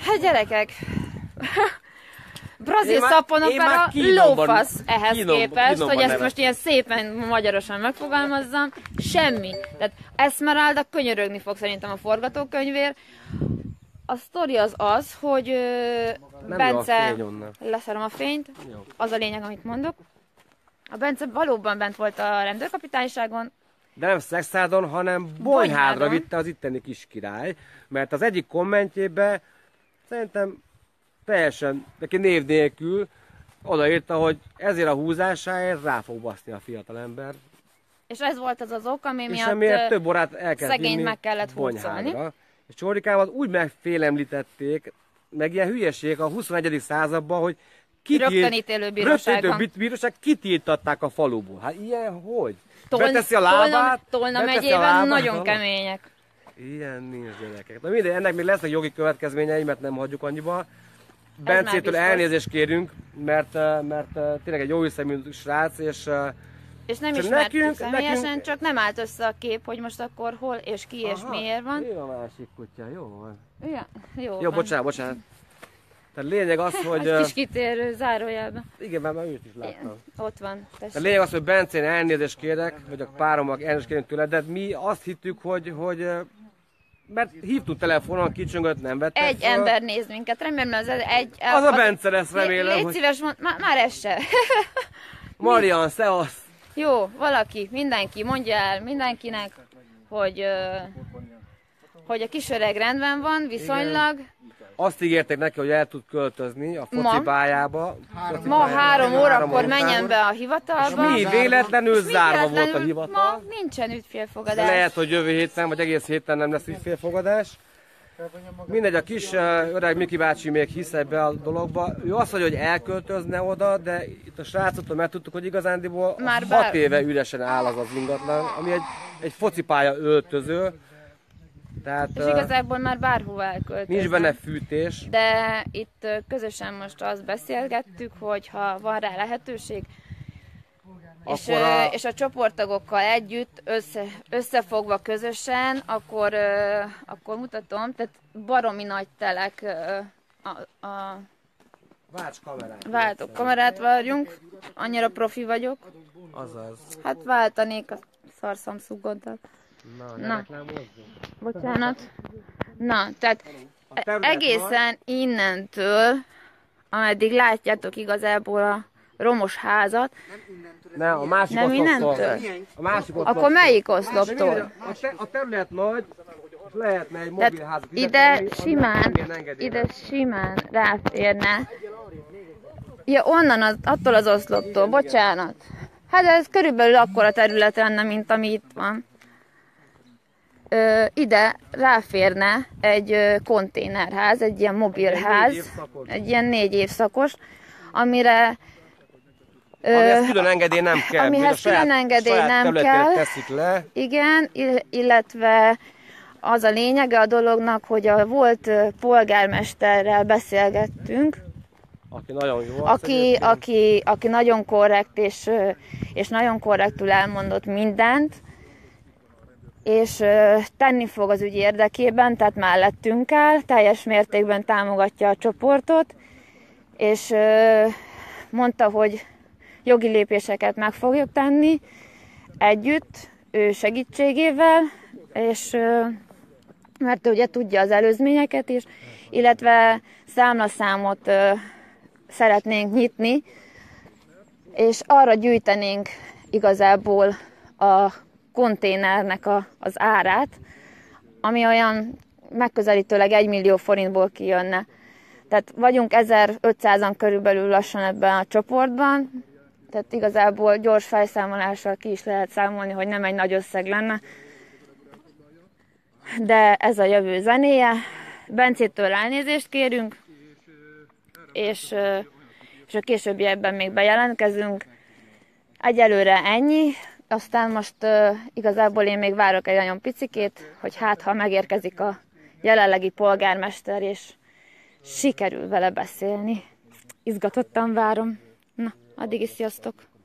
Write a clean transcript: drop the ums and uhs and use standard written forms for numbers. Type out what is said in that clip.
Hát gyerekek, brazil szappanopera lófasz ehhez képest, hogy ezt most ilyen szépen magyarosan megfogalmazzam, semmi. Tehát Esmeralda könyörögni fog szerintem a forgatókönyvért. A sztori az, hogy Bence, leszerem a fényt, az a lényeg, amit mondok. A Bence valóban bent volt a rendőrkapitányságon. De nem Szexádon, hanem Bonyhádra vitte az itteni kis király, mert az egyik kommentjében szerintem teljesen, neki név nélkül odaírta, hogy ezért a húzásáért rá fog baszni a fiatalember. És ez volt az ok, ami és miatt amiért több órát el kell szegényt meg kellett hurcolni. És Csórikával úgy megfélemlítették, meg ilyen hülyeség a 21. században, hogy rögtönítélő bíróság kitiltatták a faluból. Hát ilyen hogy? Beteszi a lábát? Tolna megyében nagyon kemények. Ilyen nincs, gyerekek. Na mindegy, ennek még lesznek jogi következményei, mert nem hagyjuk annyiba. Bencétől elnézést kérünk, mert tényleg egy jó hiszemű srác, és nem ismertük személyesen, csak nem állt össze a kép, hogy most akkor hol és ki és miért van. Ő a másik kutya, jó van. Ja, jó van. Bocsánat. Tehát lényeg az, hogy... Egy kis kitérő zárójelben. Igen, már őt is láttam. Ott van, tessék. A lényeg az, hogy Bencén elnézést kérek, vagy a páromnak elnézést kérünk tőle, de mi azt hittük, hogy mert hívtuk telefonon, kicsöngött, nem vettek egy fel. Ember néz minket, remélem az egy... Az a Bence lesz, remélem. Légy szíves, már ez se. Marian, szevasz! Jó, valaki, mindenki mondja el mindenkinek, hogy a kisöreg rendben van, viszonylag. Igen. Azt ígérték neki, hogy el tud költözni a focipályába. Ma 3 órakor menjen be a hivatalba. És mi véletlenül zárva volt a hivatal. Ma nincsen ügyfélfogadás. Lehet, hogy jövő héten, vagy egész héten nem lesz ügyfélfogadás. Mindegy, a kis öreg Miki bácsi még hisz ebbe a dologba. Ő azt mondja, hogy elköltözne oda, de itt a srácoktól megtudtuk, hogy igazándiból 6 éve üresen áll az ingatlan, ami egy focipálya öltöző. Tehát, és igazából már bárhova elköltöznek. Nincs benne fűtés. De itt közösen most azt beszélgettük, hogy ha van rá lehetőség, és a csoporttagokkal együtt, összefogva közösen, akkor mutatom, tehát baromi nagy telek a váltókamerát várjunk, annyira profi vagyok. Azaz. Hát váltanék a szar Samsungot. Na, bocsánat. Na, tehát egészen innentől, ameddig látjátok igazából a romos házat, nem, a másik nem innentől? A másik akkor melyik oszloptól? A terület nagy, és lehetne egy mobilházat ide simán ráférne. Ja, onnan, attól az oszloptól, bocsánat. Hát ez körülbelül akkora terület lenne, mint ami itt van. Ide ráférne egy konténerház, egy ilyen mobilház, egy ilyen 4 évszakos, amire... Amihez külön engedély nem kell. Amihez külön engedély nem kell. Teszik le. Igen, illetve az a lényege a dolognak, hogy a volt polgármesterrel beszélgettünk, aki nagyon jó. Aki nagyon korrekt és nagyon korrektül elmondott mindent, és tenni fog az ügy érdekében, tehát mellettünk áll, teljes mértékben támogatja a csoportot, és mondta, hogy jogi lépéseket meg fogjuk tenni együtt, ő segítségével, és mert ugye tudja az előzményeket is, illetve számlaszámot szeretnénk nyitni, és arra gyűjtenénk igazából a konténernek az árát, ami olyan megközelítőleg 1 millió forintból kijönne. Tehát vagyunk 1500-an körülbelül lassan ebben a csoportban, tehát igazából gyors fejszámolással ki is lehet számolni, hogy nem egy nagy összeg lenne. De ez a jövő zenéje. Bencétől elnézést kérünk, és a későbbiekben még bejelentkezünk. Egyelőre ennyi. Aztán most igazából én még várok egy nagyon picikét, hogy hát ha megérkezik a jelenlegi polgármester, és sikerül vele beszélni. Izgatottan várom. Na, addig is sziasztok!